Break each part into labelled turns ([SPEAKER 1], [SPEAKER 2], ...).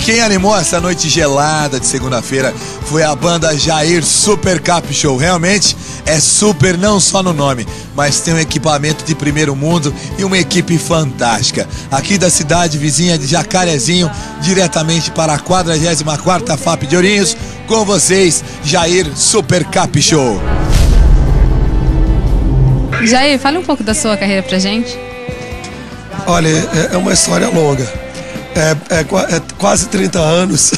[SPEAKER 1] quem animou essa noite gelada de segunda-feira foi a banda Jair Super Cap Show. Realmente é super não só no nome, mas tem um equipamento de primeiro mundo e uma equipe fantástica. Aqui da cidade vizinha de Jacarezinho, diretamente para a 44ª FAP de Ourinhos, com vocês, Jair Super Cap Show.
[SPEAKER 2] Jair, fala um pouco da sua carreira pra gente.
[SPEAKER 3] Olha, é uma história longa. É quase 30 anos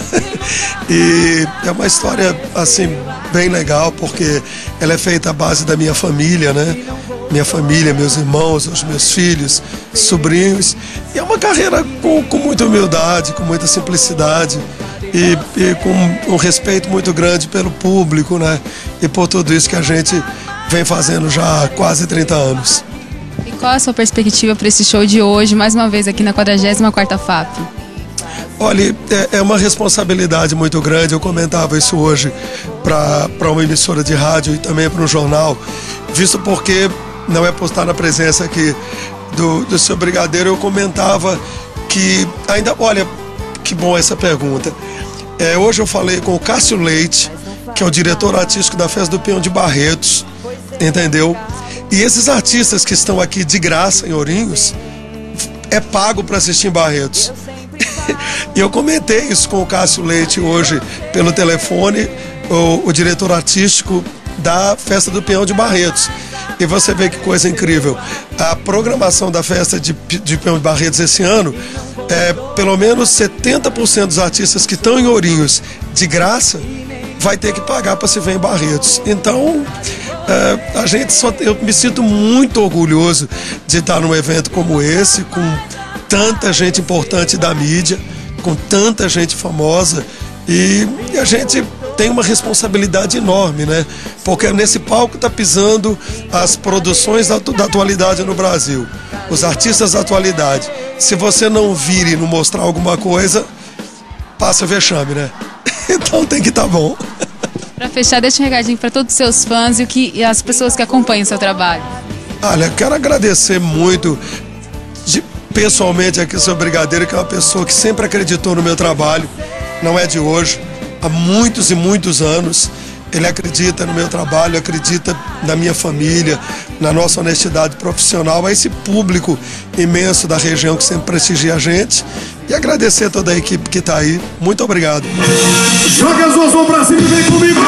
[SPEAKER 3] e é uma história assim bem legal, porque ela é feita à base da minha família, né? Minha família, meus irmãos, os meus filhos, sobrinhos, e é uma carreira com muita humildade, com muita simplicidade e com um respeito muito grande pelo público, né? E por tudo isso que a gente vem fazendo já há quase 30 anos.
[SPEAKER 2] E qual a sua perspectiva para esse show de hoje, mais uma vez aqui na 44ª FAP?
[SPEAKER 3] Olha, é uma responsabilidade muito grande. Eu comentava isso hoje para uma emissora de rádio e também para um jornal, visto porque não é por estar na presença aqui do seu brigadeiro. Eu comentava que ainda, olha, que bom essa pergunta. Hoje eu falei com o Cássio Leite, que é o diretor artístico da Festa do Peão de Barretos, entendeu? E esses artistas que estão aqui de graça em Ourinhos, é pago para assistir em Barretos. E eu comentei isso com o Cássio Leite hoje pelo telefone, o diretor artístico da Festa do Peão de Barretos. E você vê que coisa incrível. A programação da Festa de Peão de Barretos esse ano, pelo menos 70% dos artistas que estão em Ourinhos de graça vai ter que pagar para se ver em Barretos. Então, eu me sinto muito orgulhoso de estar num evento como esse, com tanta gente importante da mídia, com tanta gente famosa, e a gente tem uma responsabilidade enorme, né? Porque nesse palco está pisando as produções da atualidade no Brasil, os artistas da atualidade. Se você não vir e não mostrar alguma coisa, passa vexame, né? Então tem que estar bom.
[SPEAKER 2] Para fechar, deixa um recadinho para todos os seus fãs e as pessoas que acompanham o seu trabalho.
[SPEAKER 3] Olha, quero agradecer muito pessoalmente aqui o seu brigadeiro, que é uma pessoa que sempre acreditou no meu trabalho, não é de hoje, há muitos e muitos anos. Ele acredita no meu trabalho, acredita na minha família, na nossa honestidade profissional, a esse público imenso da região que sempre prestigia a gente, e agradecer a toda a equipe que está aí. Muito obrigado.
[SPEAKER 4] Joga as duas mãos pra cima e vem comigo!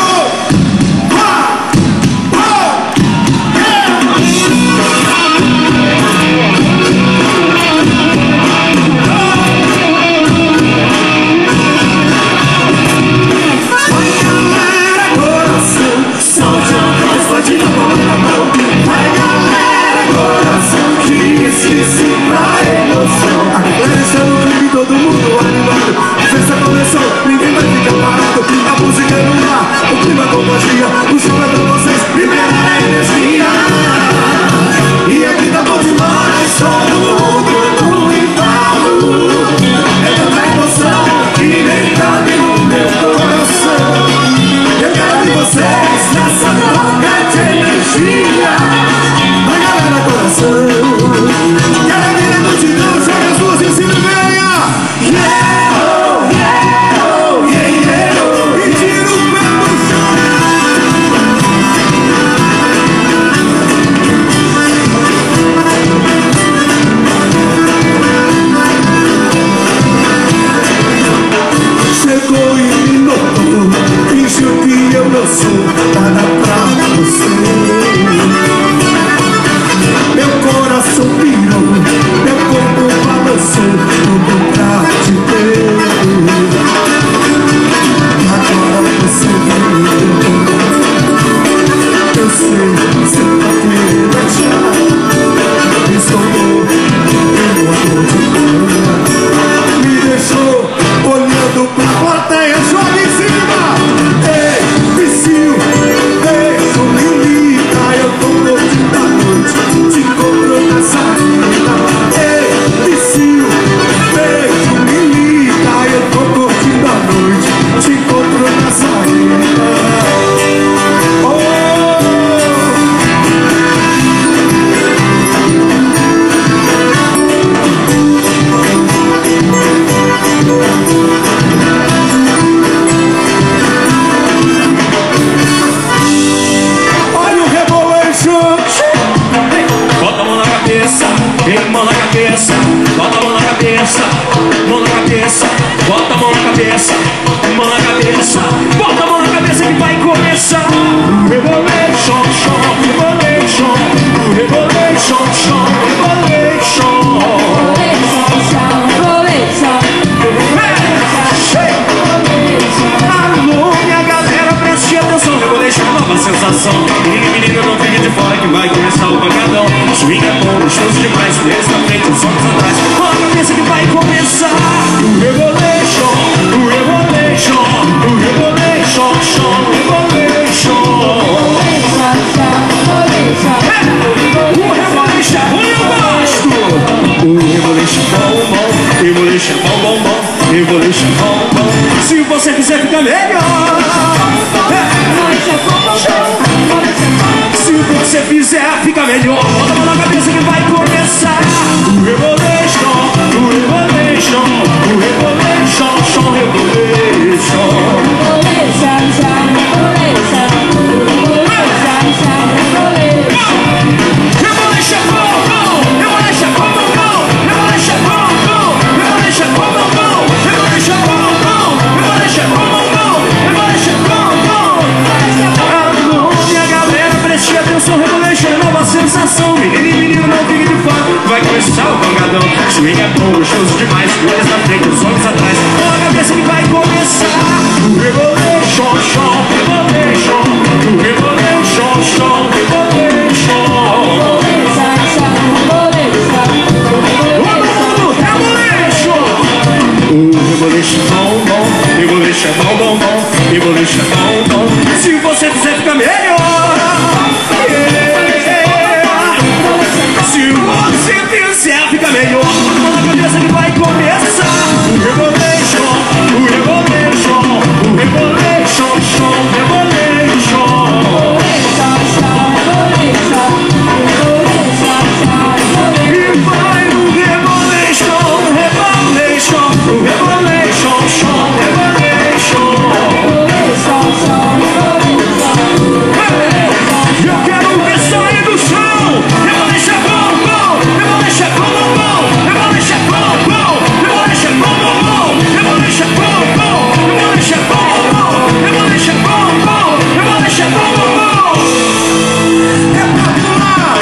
[SPEAKER 4] Todo mundo animado, a festa começou, ninguém vai ficar parado. A música é no ar, o clima contagia, o show é pra vocês, libera a energia. E aqui tá bom demais, todo mundo no embalo. É tanta emoção que nem cabe no meu coração. Eu quero ver vocês nessa troca de energia. A galera coração, quero ver a multidão, joga as duas em cima e vem. Chegou e me notou, fingiu que eu não sou nada pra você. Meu coração pirou, meu corpo balançou, tudo pra te ter. Agora você vem, eu sei, você tá querendo achar. Estou eu acordei, me deixou olhando pra plateia, joga em cima. Ei, vicio, beijo, me liga, eu tô curtindo a noite, te compro na saída. Ei, vicio, beijo, me liga, eu tô curtindo a noite, te compro na saída. Oh,
[SPEAKER 5] mão na cabeça, bota a mão na cabeça, mão na cabeça, bota a mão na cabeça, mão na cabeça, bota a mão na cabeça que vai começar o Revolution, Revolution, Revolution, Revolution. Alô, minha galera, preste atenção, Revolution, nova sensação. Menina, não fique de fora que vai começar o pancadão. Swing é bom, gostoso demais, três na frente, os homens atrás. Mão na cabeça que vai começar o Revolution, o Revolution, o Revolution, Revolution. O Revolution bom, bom, Revolution bom, bom, bom, Revolution bom, bom. Se você quiser ficar melhor, se você fizer fica melhor. Bota a mão na cabeça que vai começar o Revolution, o Revolution, o Revolution, Revolution. Sensação, menino e menino, não fique de fora. Vai começar o pancadão. Swing é bom, gostoso demais. Mulheres na frente, os homens atrás. Com a cabeça que vai começar o Revolution, Revolution, o Revolution, Revolution. O Revolution bom, bom, Revolution bom, bom, bom, Revolution bom, bom. Se você quiser ficar melhor, se você fizer, fica melhor. Na cabeça que vai começar o Revolution, o Revolution, o Revolution, Revolution. E vai no Revolution, Revolution, o Revolution, Revolution. Eu quero ver sair do chão. Revolution bom, bom, Revolution bom, bom, Revolution bom, bom, Revolution bom, bom, Revolution bom, bom, Revolution bom, bom, Revolution bom, bom, Revolution bom, bom. É pra pular.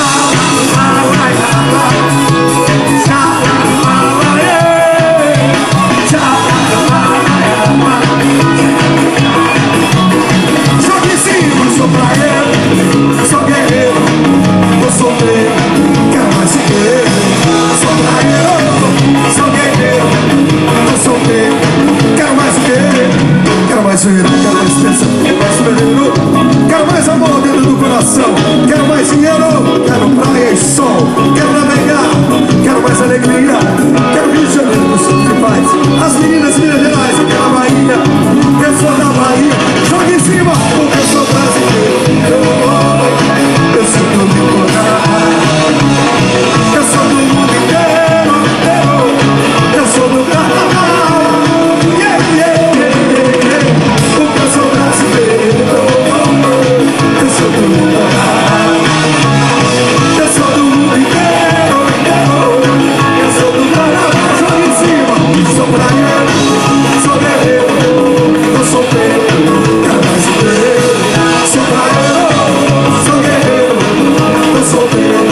[SPEAKER 5] Jogue em cima, sou praia, sou guerreiro, eu sou negro, quero mais ser guerreiro. Sou praia, sou guerreiro, eu sou negro, quero mais ser guerreiro. Quero mais dinheiro, quero mais pensamento, mais veneno. Quero mais amor dentro do coração. Quero mais dinheiro, quero praia e sol. Quero navegar, quero mais alegria. Quero Rio de Janeiro, eu sou de paz. As meninas Minas Gerais, eu quero a Bahia. Eu sou da Bahia, joga em cima, porque eu sou brasileiro. Eu sou do litoral, eu sou do mundo inteiro, eu sou do carnaval. Yeah, yeah, yeah, yeah. Porque eu sou brasileiro. Eu sou do litoral, eu sou do mundo inteiro, eu sou do carnaval. Joga em cima, sou praia, sou guerreiro, eu sou preto, quero mais dinheiro. Sou praia, sou guerreiro, eu sou preto.